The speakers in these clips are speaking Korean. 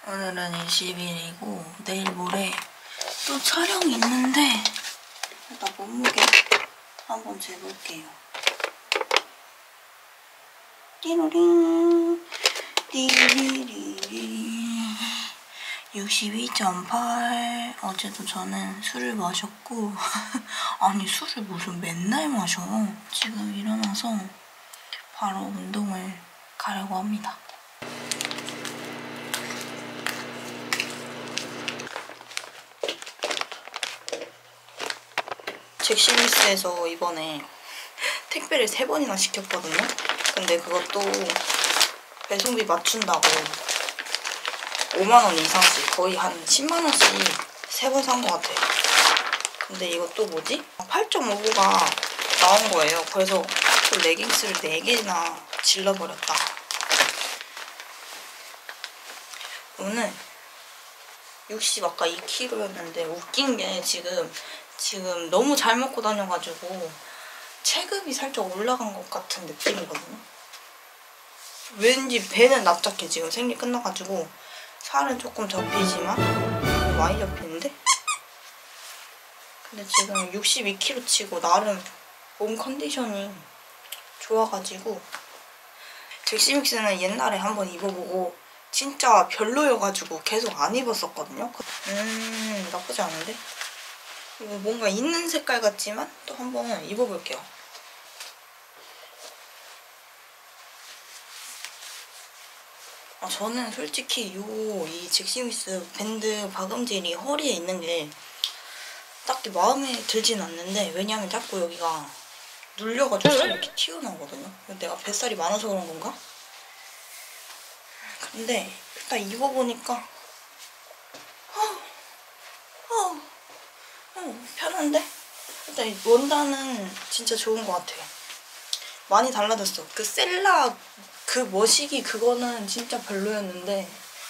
오늘은 20일이고 내일 모레 또 촬영이 있는데 일단 몸무게 한번 재볼게요. 띠로링 띠리리리 62.8. 어제도 저는 술을 마셨고 아니 술을 무슨 맨날 마셔. 지금 일어나서 바로 운동을 가려고 합니다. 잭스미스에서 이번에 택배를 3번이나 시켰거든요. 근데 그것도 배송비 맞춘다고 5만원 이상씩 거의 한 10만원씩 3번 산 것 같아요. 근데 이것도 뭐지? 8.59가 나온 거예요. 그래서 또 레깅스를 4개나 질러버렸다. 오늘 60 아까 2kg였는데 웃긴 게 지금 너무 잘 먹고 다녀가지고 체급이 살짝 올라간 것 같은 느낌이거든요. 왠지 배는 납작해. 지금 생리 끝나가지고 살은 조금 접히지만 많이 접히는데? 근데 지금 62kg 치고 나름 몸 컨디션이 좋아가지고 잭스믹스는 옛날에 한번 입어보고 진짜 별로여가지고 계속 안 입었었거든요. 나쁘지 않은데? 이거 뭔가 있는 색깔 같지만 또 한번 입어볼게요. 저는 솔직히 이 잭스미스 밴드 박음질이 허리에 있는 게 딱히 마음에 들진 않는데, 왜냐면 자꾸 여기가 눌려가지고 이렇게 튀어나오거든요. 내가 뱃살이 많아서 그런 건가? 근데 일단 입어보니까 편한데? 일단 원단은 진짜 좋은 것 같아요. 많이 달라졌어. 그 셀라 그 머시기 그거는 진짜 별로였는데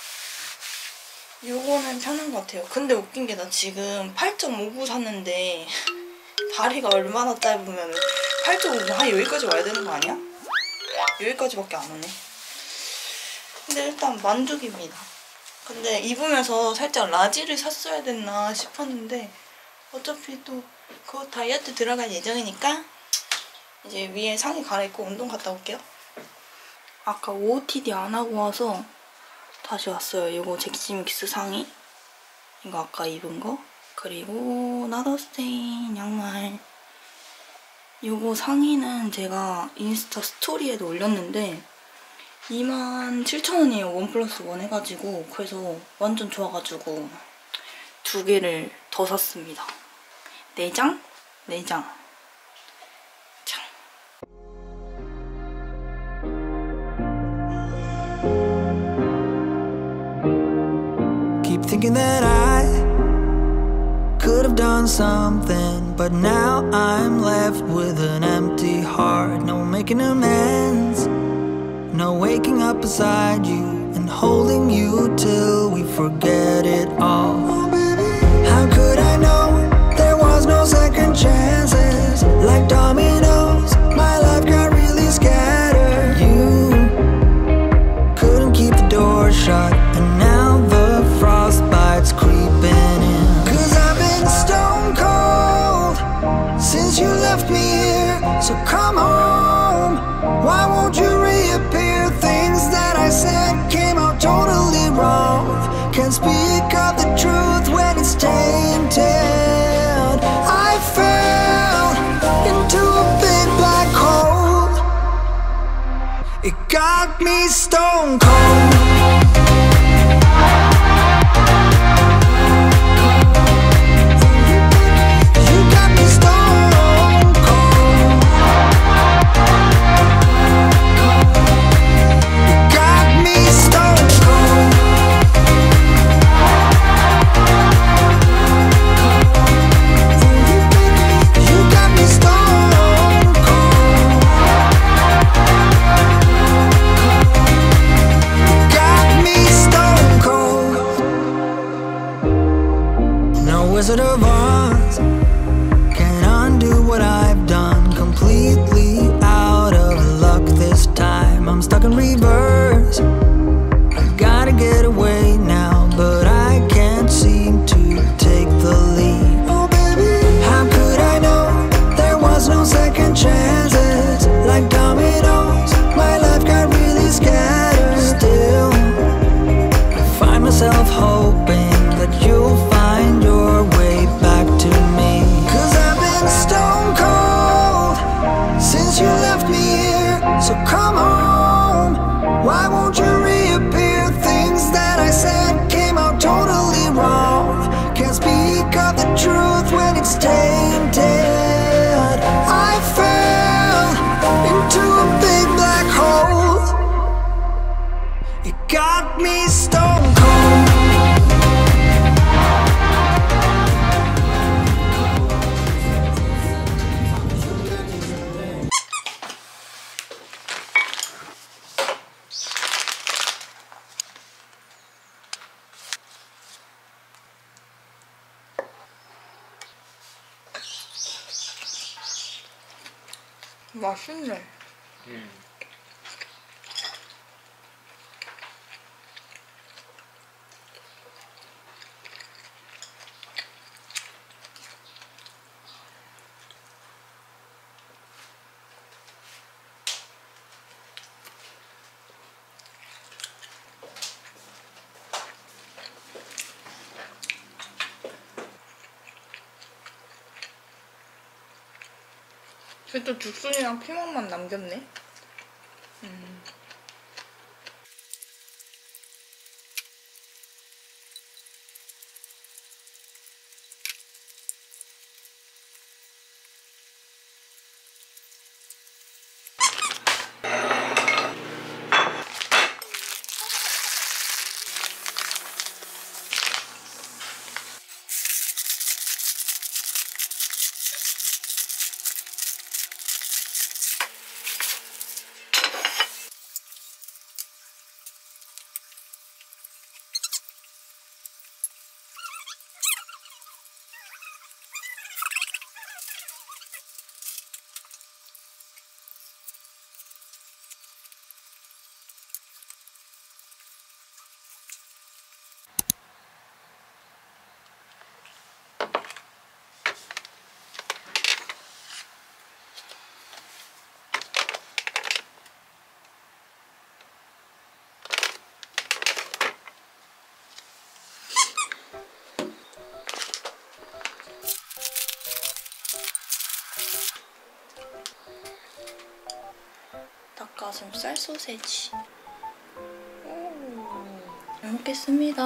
요거는 편한 것 같아요. 근데 웃긴 게 나 지금 8.59 샀는데 다리가 얼마나 짧으면 8.59 한 여기까지 와야 되는 거 아니야? 여기까지밖에 안 오네. 근데 일단 만족입니다. 근데 입으면서 살짝 라지를 샀어야 됐나 싶었는데 어차피 또 그거 다이어트 들어갈 예정이니까 이제 위에 상의 갈아입고 운동 갔다 올게요. 아까 OOTD 안 하고 와서 다시 왔어요. 이거 잭스믹스 상의, 이거 아까 입은 거, 그리고 나더스테인 양말. 이거 상의는 제가 인스타 스토리에도 올렸는데 27,000원이에요. 원 플러스 원 해가지고. 그래서 완전 좋아가지고 2개를 더 샀습니다. 4장? 4장. 참. Keep thinking that I could have done something, but now I'm left with an empty heart. No making amends, no waking up beside you and holding you till we forget it all. How could I know there was no second chances? Like dominoes, my life got really scattered. You couldn't keep the door shut, and now the frostbite's creeping in. 'Cause I've been stone cold since you left me here. So come home, why won't you reappear? Things that I said came out totally wrong. Can't speak of the truth when it's tainted. I fell into a big black hole. It got me stone cold. Wizard of Oz can't undo what I've done. Completely out of luck this time. I'm stuck in reverse. I gotta get away now. me stone cold. 맛있네. 그래도 죽순이랑 피망만 남겼네. 닭가슴살 소세지. 잘 먹겠습니다.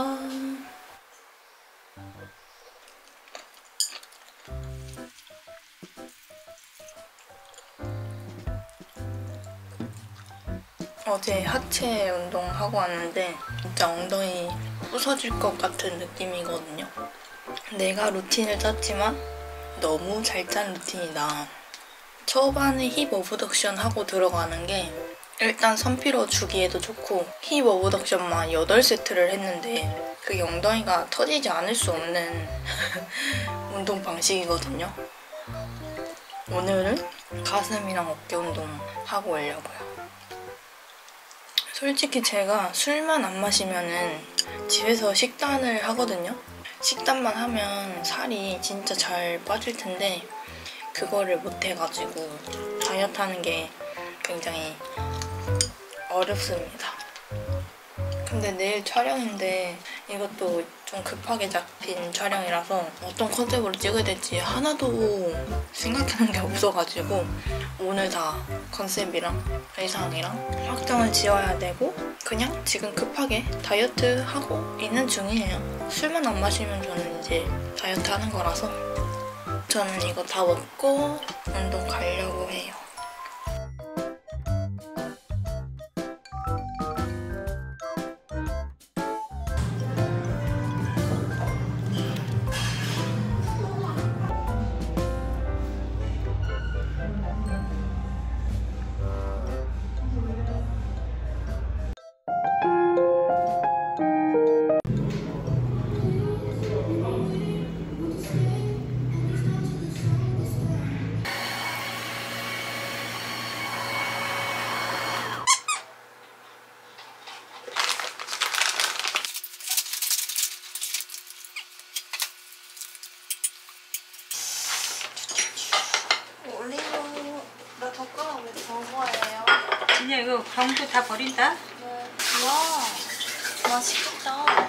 어제 하체 운동하고 왔는데 진짜 엉덩이 부서질 것 같은 느낌이거든요. 내가 루틴을 짰지만 너무 잘 짠 루틴이다. 초반에 힙 어브덕션 하고 들어가는 게 일단 선피로 주기에도 좋고, 힙 어브덕션만 8세트를 했는데 그게 엉덩이가 터지지 않을 수 없는 운동 방식이거든요. 오늘은 가슴이랑 어깨 운동 하고 오려고요. 솔직히 제가 술만 안 마시면은 집에서 식단을 하거든요. 식단만 하면 살이 진짜 잘 빠질 텐데 그거를 못 해가지고 다이어트 하는 게 굉장히 어렵습니다. 근데 내일 촬영인데 이것도 좀 급하게 잡힌 촬영이라서 어떤 컨셉으로 찍어야 될지 하나도 생각하는 게 없어가지고 오늘 다 컨셉이랑 의상이랑 확정을 지어야 되고 그냥 지금 급하게 다이어트 하고 있는 중이에요. 술만 안 마시면 저는 이제 다이어트 하는 거라서 저는 이거 다 먹고 운동 가려고 해요. 올리브 나 젓가락 왜 저거예요? 그냥 이거 광고 다 버린다? 네. 와 맛있겠다.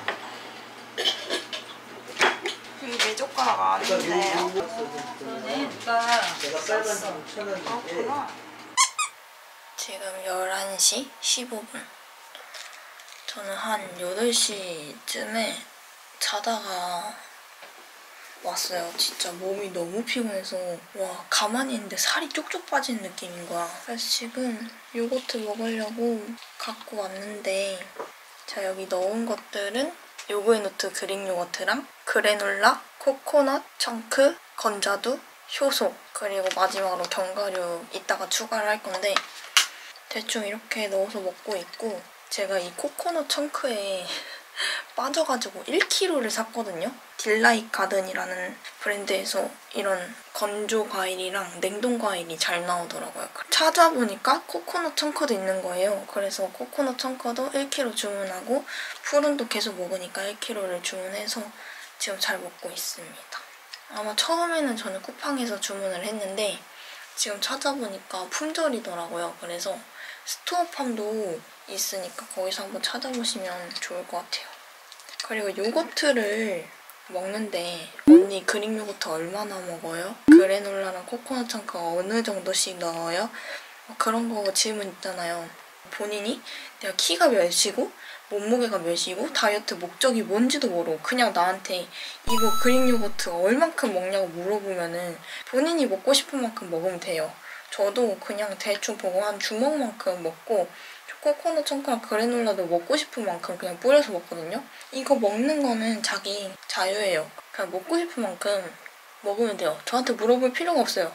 이거 내 젓가락 아닌데요? 그러네 누가 쌌어. 그렇구나. 지금 11시 15분. 저는 한 8시쯤에 자다가 왔어요. 진짜 몸이 너무 피곤해서 와 가만히 있는데 살이 쪽쪽 빠지는 느낌인 거야. 그래서 지금 요거트 먹으려고 갖고 왔는데 자, 여기 넣은 것들은 요구르트 그릭 요거트랑 그래놀라, 코코넛, 청크, 건자두, 효소, 그리고 마지막으로 견과류 이따가 추가를 할 건데 대충 이렇게 넣어서 먹고 있고, 제가 이 코코넛 청크에 빠져가지고 1kg를 샀거든요. 딜라이트 가든이라는 브랜드에서 이런 건조 과일이랑 냉동 과일이 잘 나오더라고요. 찾아보니까 코코넛 청크도 있는 거예요. 그래서 코코넛 청크도 1kg 주문하고 푸른도 계속 먹으니까 1kg를 주문해서 지금 잘 먹고 있습니다. 아마 처음에는 저는 쿠팡에서 주문을 했는데 지금 찾아보니까 품절이더라고요. 그래서 스토어팜도 있으니까 거기서 한번 찾아보시면 좋을 것 같아요. 그리고 요거트를 먹는데 언니 그릭 요거트 얼마나 먹어요? 그래놀라랑 코코넛 청크가 어느 정도씩 넣어요? 그런 거 질문 있잖아요. 본인이 내가 키가 몇이고 몸무게가 몇이고 다이어트 목적이 뭔지도 모르고 그냥 나한테 이거 그릭 요거트 얼만큼 먹냐고 물어보면은 본인이 먹고 싶은 만큼 먹으면 돼요. 저도 그냥 대충 보고 한 주먹만큼 먹고 코코넛 청크랑 그래놀라도 먹고 싶은 만큼 그냥 뿌려서 먹거든요. 이거 먹는 거는 자기 자유예요. 그냥 먹고 싶은 만큼 먹으면 돼요. 저한테 물어볼 필요가 없어요.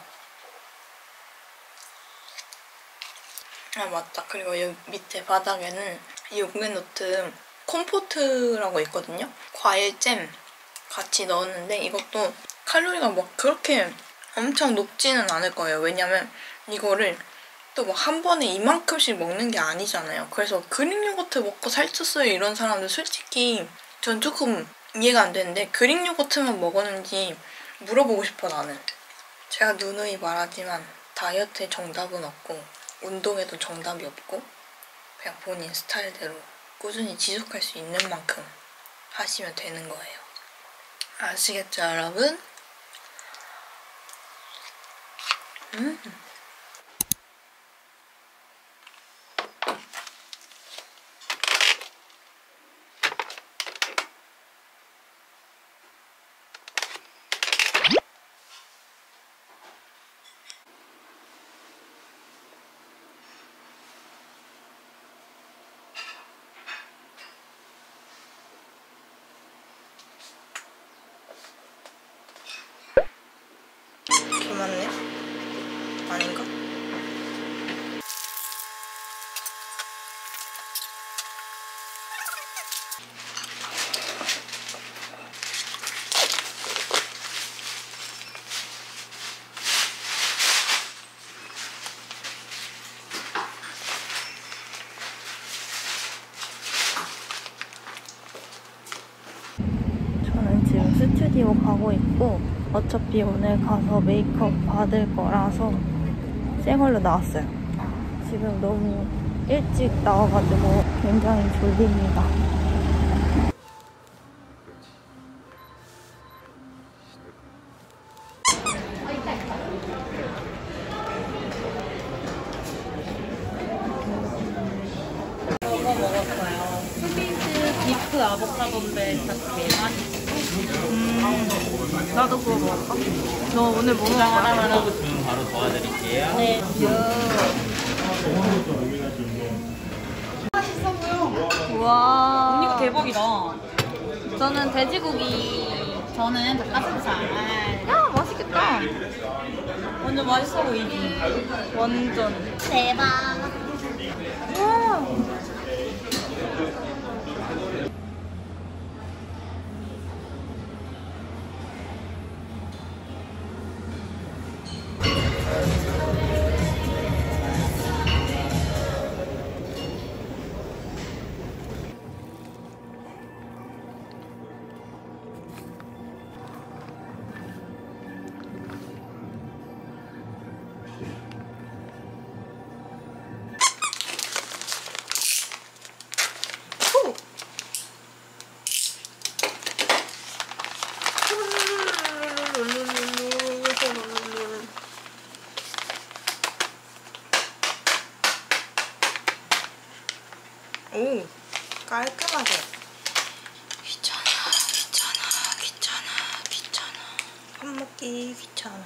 아, 맞다. 그리고 여기 밑에 바닥에는 이 요구르트 콤포트라고 있거든요. 과일잼 같이 넣었는데 이것도 칼로리가 막 그렇게 엄청 높지는 않을 거예요. 왜냐면 이거를 또 막 한 번에 이만큼씩 먹는 게 아니잖아요. 그래서 그릭 요거트 먹고 살쪘어요 이런 사람들 솔직히 전 조금 이해가 안 되는데 그릭 요거트만 먹었는지 물어보고 싶어 나는. 제가 누누이 말하지만 다이어트에 정답은 없고 운동에도 정답이 없고 그냥 본인 스타일대로 꾸준히 지속할 수 있는 만큼 하시면 되는 거예요. 아시겠죠 여러분? 개 많네? 아닌가? 저는 지금 스튜디오 가고 있고 어차피 오늘 가서 메이크업 받을 거라서 새 걸로 나왔어요. 지금 너무 일찍 나와가지고 굉장히 졸립니다. 이거 먹었어요. 스피드 비프 아보카도인데 진짜 대맛있어. 나도 그거 먹을까? 너 오늘 뭐 먹을 거야? 주문 바로 도와드릴게요. 네. 우와. 언니가 대박이다. 저는 돼지고기. 저는 닭가슴살. 야, 맛있겠다. 완전 맛있어 보이지? 완전. 대박. 우와. 오, 깔끔하게. 귀찮아. 밥 먹기 귀찮아.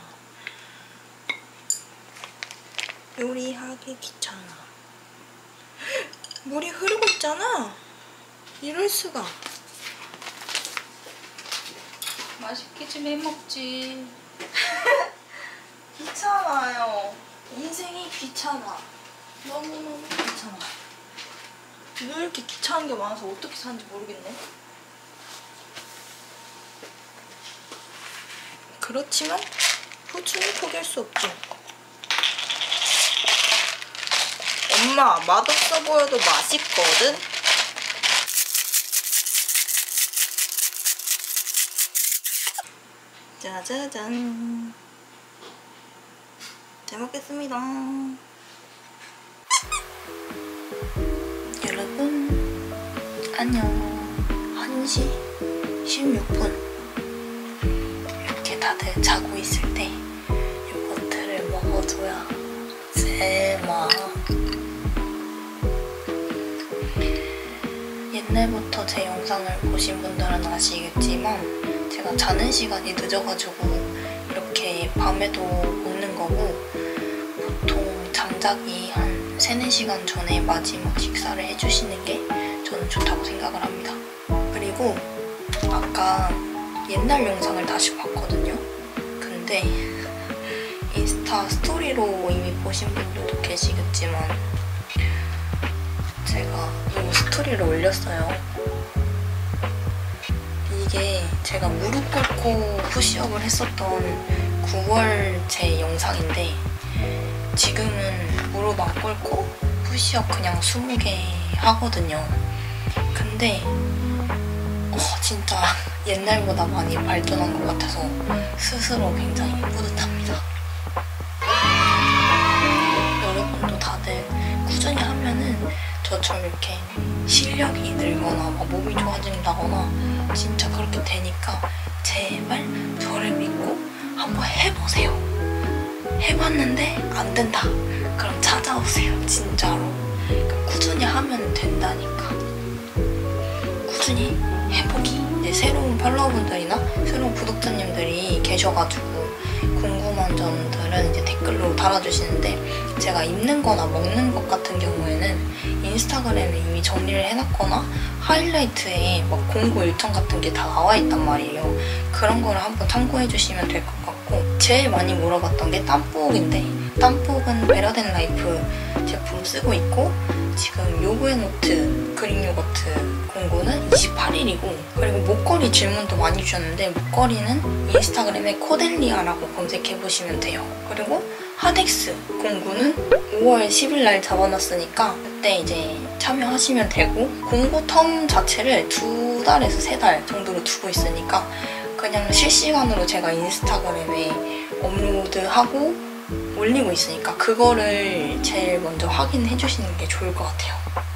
요리하기 귀찮아. 물이 흐르고 있잖아. 이럴 수가. 맛있게 좀 해먹지. 귀찮아요. 인생이 귀찮아. 너무너무 귀찮아. 왜 이렇게 귀찮은 게 많아서 어떻게 사는지 모르겠네. 그렇지만 후추는 포기할 수 없죠. 엄마, 맛없어 보여도 맛있거든? 짜자잔. 잘 먹겠습니다. 여러분, 안녕. 1시 16분. 이렇게 다들 자고 있을 때 요거트를 먹어줘야 제맛. 옛날부터 제 영상을 보신 분들은 아시겠지만 제가 자는 시간이 늦어가지고 이렇게 밤에도 먹는 거고, 보통 잠자기 한 3-4시간 전에 마지막 식사를 해주시는 게 저는 좋다고 생각을 합니다. 그리고 아까 옛날 영상을 다시 봤거든요. 근데 인스타 스토리로 이미 보신 분들도 계시겠지만 제가 이 스토리를 올렸어요. 이게 제가 무릎 꿇고 푸시업을 했었던 9월 제 영상인데, 지금은 무릎 안 꿇고 푸시업 그냥 20개 하거든요. 근데 진짜 옛날보다 많이 발전한 것 같아서 스스로 굉장히 뿌듯합니다. 여러분도 다들 꾸준히 하면은 저처럼 이렇게 실력이 늘거나 막 몸이 좋아진다거나 진짜 그렇게 되니까 제발 저를 믿고 한번 해보세요. 해봤는데 안 된다. 그럼 찾아오세요. 진짜로. 그러니까 꾸준히 하면 된다니까. 꾸준히 해보기. 이제 새로운 팔로워분들이나 새로운 구독자님들이 계셔가지고 궁금한 점들은 이제 댓글로 달아주시는데, 제가 입는 거나 먹는 것 같은 경우에는 인스타그램에 이미 정리를 해놨거나 하이라이트에 막 공고 일정 같은 게 다 나와 있단 말이에요. 그런 거를 한번 참고해 주시면 될 것 같고, 제일 많이 물어봤던 게 땀복인데, 땀복은 베라덴 라이프 제품 쓰고 있고, 지금 요구의노트 그릭 요거트 공고는 28일이고, 그리고 목걸이 질문도 많이 주셨는데 목걸이는 인스타그램에 코델리아라고 검색해보시면 돼요. 그리고 하덱스 공구는 5월 10일날 잡아놨으니까 그때 이제 참여하시면 되고, 공고 텀 자체를 2달에서 3달 정도로 두고 있으니까 그냥 실시간으로 제가 인스타그램에 업로드하고 올리고 있으니까 그거를 제일 먼저 확인해 주시는 게 좋을 것 같아요.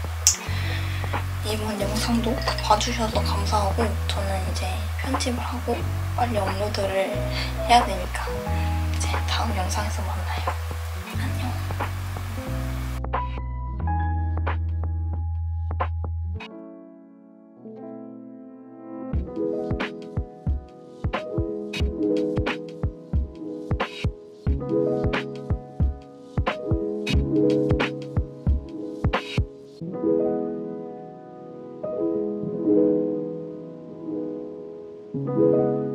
이번 영상도 봐주셔서 감사하고, 저는 이제 편집을 하고 빨리 업로드를 해야 되니까 이제 다음 영상에서 만나요. 안녕. Thank you.